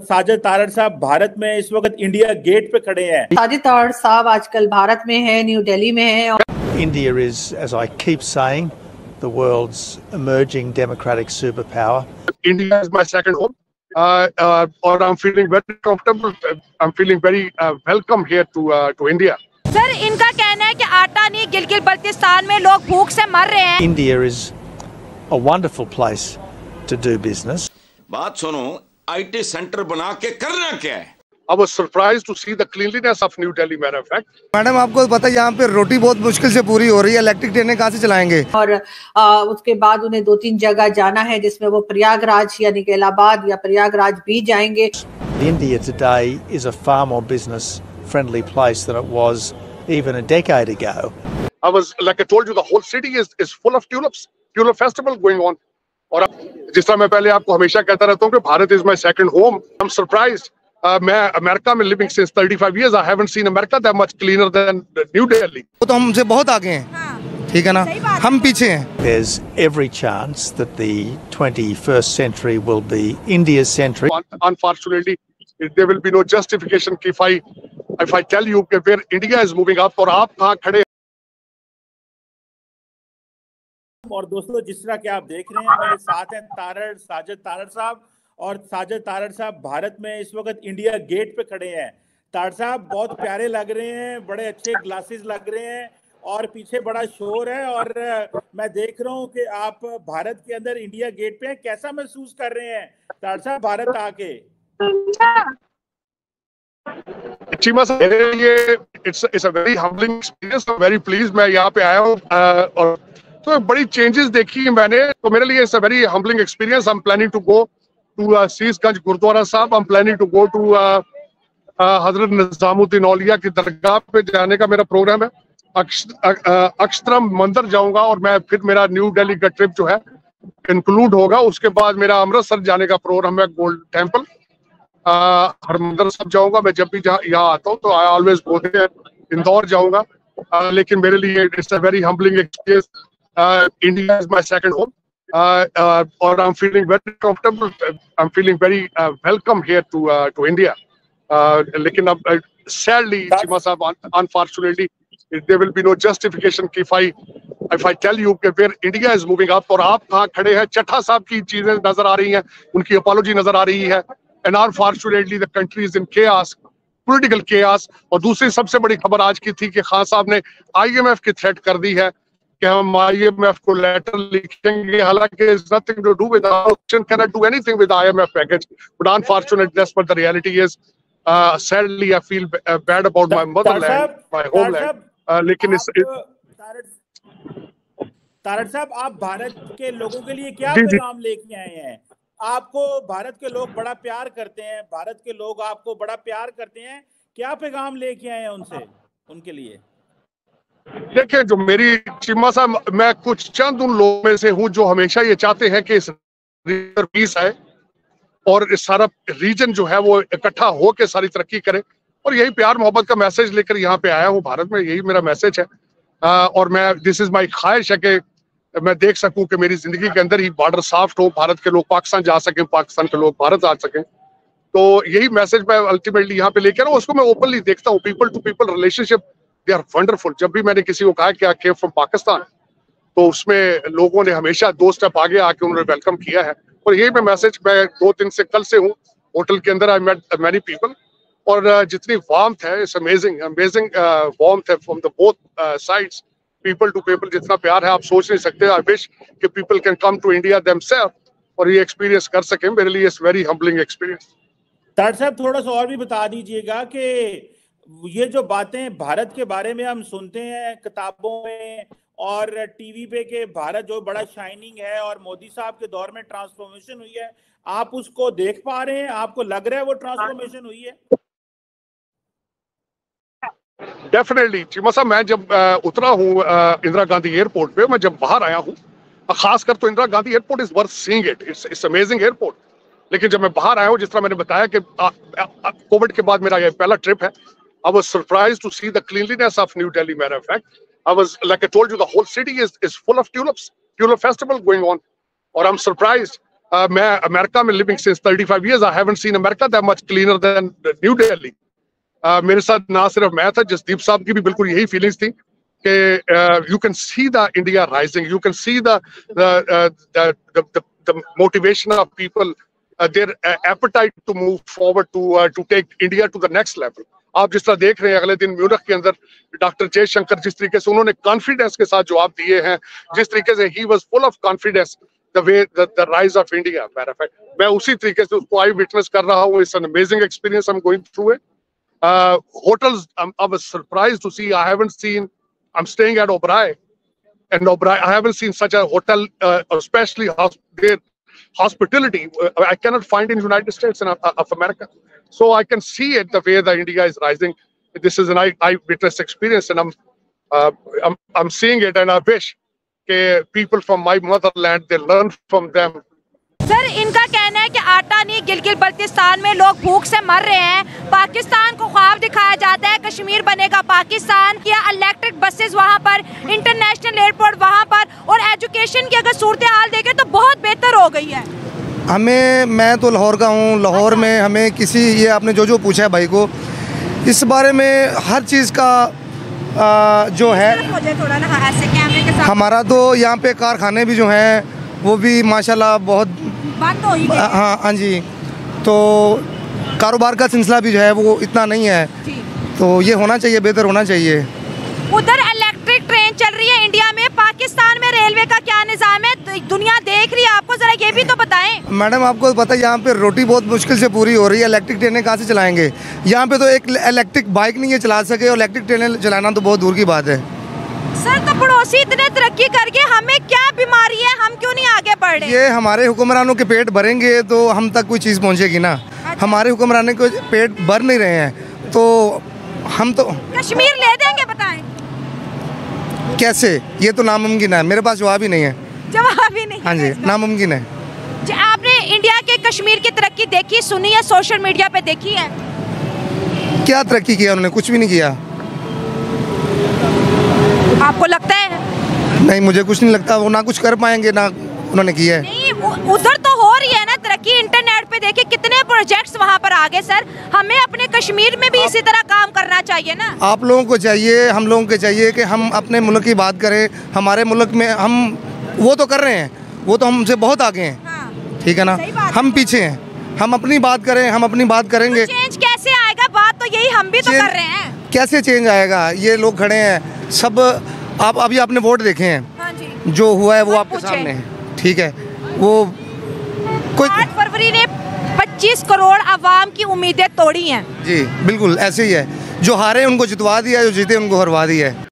साजिद तारड़ साहब भारत में इस वक्त इंडिया गेट पे खड़े हैं। साजिद तारड़ साहब आजकल भारत में है, न्यू दिल्ली में है। India is, as I keep saying, the world's emerging democratic superpower. India is my second home, or I'm feeling very comfortable. I'm feeling very welcome here to India. Sir, इनका कहना है कि आटा नहीं, गिलगित बल्तिस्तान में लोग भूख से मर रहे हैं। India is a wonderful place to do business. बात सुनो, IT सेंटर बना के करना क्या है? I was surprised to see the cleanliness of New Delhi, matter of fact. Madam आपको पता है यहाँ पे रोटी बहुत मुश्किल से पूरी हो रही है, इलेक्ट्रिक ट्रेनें कहाँ से चलाएंगे? और उसके बाद उन्हें 2-3 जगह जाना है जिसमें वो प्रयागराज यानी कि इलाहाबाद या प्रयागराज भी जाएंगे। India today is a far more business friendly place than it was even a decade ago. I was, like I told you, the whole city is full of tulips, tulip festival going on. और जिस तरह मैं पहले आपको हमेशा कहता रहता हूँ कि Bharat is my second home. I'm surprised. मैं अमेरिका में living since 35 years. I haven't seen America that much cleaner than New Delhi. वो तो हमसे बहुत आगे हैं, ठीक है ना? हम पीछे हैं. There's every chance that the 21st century will be India's century. Unfortunately, there will be no justification if I tell you where India is moving up और आप कहाँ खड़े। और दोस्तों, जिस तरह के आप देख रहे हैं, मेरे साथ हैं साजिद तारड़ साहब, और साजिद तारड़ साहब भारत में इस वक्त इंडिया गेट पे खड़े हैं। तारड़ साहब बहुत प्यारे लग रहे हैं, बड़े अच्छे ग्लासेस लग रहे हैं और पीछे बड़ा शोर है, और मैं देख रहा हूँ कि आप भारत के अंदर इंडिया गेट पे हैं। कैसा महसूस कर रहे हैं तारड़ साहब भारत आके? चीमा साहब, मेरे लिए it's a very humbling experience. I'm very pleased मैं यहाँ पे आया हूँ और तो बड़ी चेंजेस देखी है मैंने, तो मेरे लिए it's a very humbling experience. I'm planning to go to Sheeshganj gurdwara साहब. I'm planning to go to Hazrat Nizamuddin औलिया की दरगाह पे जाने का मेरा प्रोग्राम है। अक्षरम मंदिर जाऊंगा और मैं फिर मेरा न्यू दिल्ली का ट्रिप जो है इंक्लूड होगा। उसके बाद मेरा अमृतसर जाने का प्रोग्राम है, गोल्ड टेम्पल, हरमंदिर साहब जाऊंगा। मैं जब भी यहाँ आता हूँ तो I always go there. Indore जाऊंगा, लेकिन मेरे लिए it's a very humbling experience. India is my second home, और I am feeling very comfortable. I am feeling very welcome here to India. लेकिन अब sadly Cheema sahab, unfortunately there will be no justification if I tell you where India is moving up और आप कहाँ खड़े हैं। चट्टा साहब की चीजें नजर आ रही हैं, उनकी अपॉलॉजी नजर आ रही है, and unfortunately the country is in chaos, political chaos. और दूसरी सबसे बड़ी खबर आज की थी कि खान साहब ने IMF की थ्रेट कर दी है कि हम IMF को लेटर लिखेंगे, हालांकि it's nothing to do with our option, cannot do anything with IMF package, but unfortunately that's what the reality is. Sadly I feel bad about my motherland, my homeland. लेकिन तारड़ साहब, आप भारत के लोगों के लिए क्या पैगाम लेके आए हैं? आपको भारत के लोग बड़ा प्यार करते हैं, भारत के लोग आपको बड़ा प्यार करते हैं, क्या पैगाम लेके आए हैं उनके लिए? देखिए, जो मेरी चीमा साहब, मैं कुछ चंद उन लोगों में से हूं जो हमेशा ये चाहते हैं कि इस रीजन पीस आए और इस सारा रीजन जो है वो इकट्ठा हो के सारी तरक्की करे, और यही प्यार मोहब्बत का मैसेज लेकर यहाँ पे आया हूँ भारत में। यही मेरा मैसेज है, और मैं दिस इज माय ख्वाहिश है कि मैं देख सकूं कि मेरी जिंदगी के अंदर ही बॉर्डर सॉफ्ट हो, भारत के लोग पाकिस्तान जा सकें, पाकिस्तान के लोग भारत आ सकें। तो यही मैसेज मैं अल्टीमेटली यहाँ पे लेकर आऊँ। उसको मैं ओपनली देखता हूँ, people to people relationship they are wonderful. जब भी मैंने किसी को कहा कि आई केम फ्रॉम पाकिस्तान, तो उसमें लोगों ने हमेशा 2 स्टेप आगे आके उन्होंने वेलकम किया है। और यही मैं मैसेज, मैं 2 दिन से कल से हूँ होटल के अंदर, आई मेट मैनी पीपल, और जितनी वार्मथ है, इट्स अमेजिंग वार्मथ है from the both sides, people to people, जितना प्यार है आप सोच नहीं सकते। आई विश कि people can come to India themselves और ये एक्सपीरियंस कर सकें। मेरे लिए it's very humbling experience. Tarar sahab, थोड़ा सा और भी बता दीजिएगा कि ये जो बातें भारत के बारे में हम सुनते हैं किताबों में और टीवी पे के भारत जो बड़ा शाइनिंग है और मोदी साहब के दौर में ट्रांसफॉर्मेशन हुई है, आप उसको देख पा रहे हैं? आपको लग रहा है वो ट्रांसफॉर्मेशन हुई है? डेफिनेटली चीमा साहब, मैं जब उतरा हूँ इंदिरा गांधी एयरपोर्ट पे, मैं जब बाहर आया हूँ, खासकर तो Indira Gandhi airport is worth seeing it, it's amazing airport. लेकिन जब मैं बाहर आया हूँ, जिस तरह मैंने बताया कि कोविड के बाद मेरा ये पहला ट्रिप है, I was surprised to see the cleanliness of new Delhi. Matter of fact, I was, like I told you, the whole city is full of tulips, tulip festival going on, और I am surprised मैं America में living since 35 years, I haven't seen America that much cleaner than New Delhi. मेरे साथ ना सिर्फ मैं था, जसदीप साहब की भी बिल्कुल यही फीलिंग्स थी कि you can see the India rising, you can see the motivation of people, their appetite to move forward to take India to the next level. आप जिस तरह देख रहे हैं अगले दिन म्यूनिख के अंदर डॉक्टर जयशंकर जिस तरीके से उन्होंने कॉन्फिडेंस के साथ जवाब दिए हैं, जिस तरीके से he was full of confidence the way the rise of India, मैं उसी तरीके से उसको आई विटनेस कर रहा हूँ. It's an amazing experience I am going through it. Hotels, I was surprised to see. I haven't seen. I'm staying at Oberoi, and Oberoi, I haven't seen such a hotel, especially their hospitality. I cannot find in United States and of America. So I can see it the way the India is rising. This is an eyewitness experience, and I'm seeing it, and I wish people from my motherland they learn from them. Sir, इनका कहना है कि आटा नहीं, गिलगित बल्तिस्तान में लोग भूख से मर रहे हैं. पाकिस्तान को ख्वाब दिखाया जाता है कश्मीर बनेगा पाकिस्तान, या इलेक्ट्रिक बसेस वहाँ पर, इंटरनेशनल एयरपोर्ट वहाँ पर, और एजुकेशन की अगर सूरत हाल देखें तो बहुत बेहतर हो गई है. मैं तो लाहौर का हूँ. लाहौर में हमें ये आपने जो पूछा है भाई को, इस बारे में हर चीज़ का जो है, थोड़ा ना ऐसे कैमरे के साथ, हमारा तो यहाँ पे कारखाने भी जो हैं वो भी माशाल्लाह बहुत बंद हो ही गए. हाँ जी. तो कारोबार का सिलसिला भी जो है वो इतना नहीं है, तो ये होना चाहिए, बेहतर होना चाहिए. उधर इलेक्ट्रिक ट्रेन चल रही है इंडिया में, पाकिस्तान में रेलवे का क्या निज़ाम है, दुनिया देख रही है, आपको जरा ये भी तो बताएं. मैडम आपको पता है यहाँ पे रोटी बहुत मुश्किल से पूरी हो रही है. इलेक्ट्रिक ट्रेनें कहाँ से चलाएंगे? यहाँ पे तो एक इलेक्ट्रिक बाइक नहीं है चला सके, और इलेक्ट्रिक ट्रेनें चलाना तो बहुत दूर की बात है. सर, तो पड़ोसी इतने तरक्की करके हमें क्या बीमारी है, हम क्यों नहीं आगे बढ़ रहे? ये हमारे हुक्मरानों के पेट भरेंगे तो हम तक कोई चीज़ पहुँचेगी ना. अच्छा. हमारे हुक्मरानों को पेट भर नहीं रहे हैं तो हम तो कश्मीर ले देंगे, बताएं कैसे? ये तो नामुमकिन है. मेरे पास जवाब ही नहीं है. जवाब ही नहीं. हाँ जी, नामुमकिन है. आपने इंडिया के कश्मीर की तरक्की देखी, सुनी है, सोशल मीडिया पे देखी है? क्या तरक्की किया उन्होंने? कुछ भी नहीं किया. आपको लगता है? नहीं, मुझे कुछ नहीं लगता. वो ना कुछ कर पाएंगे ना उन्होंने किया है. नहीं, उधर तो हो रही है ना तरक्की. इंटरनेट पे देखिए कितने प्रोजेक्ट्स वहाँ पर आ गए. सर, हमें अपने कश्मीर में भी इसी तरह काम करना चाहिए ना. आप लोगों को चाहिए, हम लोगों को चाहिए कि हम अपने मुल्क की बात करें. हमारे मुल्क में हम वो तो कर रहे हैं, वो तो हमसे बहुत आगे हैं. हाँ, ठीक है ना. हम पीछे हैं. हम अपनी बात करें, हम अपनी बात करेंगे. तो चेंज कैसे आएगा? बात तो यही हम भी तो कर रहे हैं. कैसे चेंज आएगा? ये लोग खड़े हैं सब. आप अभी आपने वोट देखे हैं. हाँ जी. जो हुआ है वो आपके सामने है. ठीक है. वो 8 फरवरी ने 25 करोड़ अवाम की उम्मीदें तोड़ी हैं. जी बिल्कुल ऐसे ही है. जो हारे उनको जितवा दिया, जो जीते उनको हरवा दिया है.